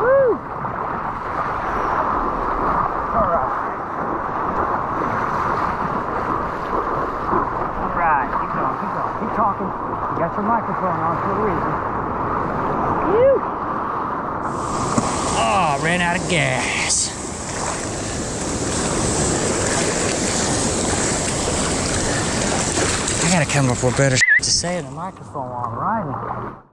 Woo! Alright. Alright, keep going, keep going. Keep talking. You got your microphone on for a reason. Woo! Oh, ran out of gas. I gotta come up with better to say in the microphone while I'm riding.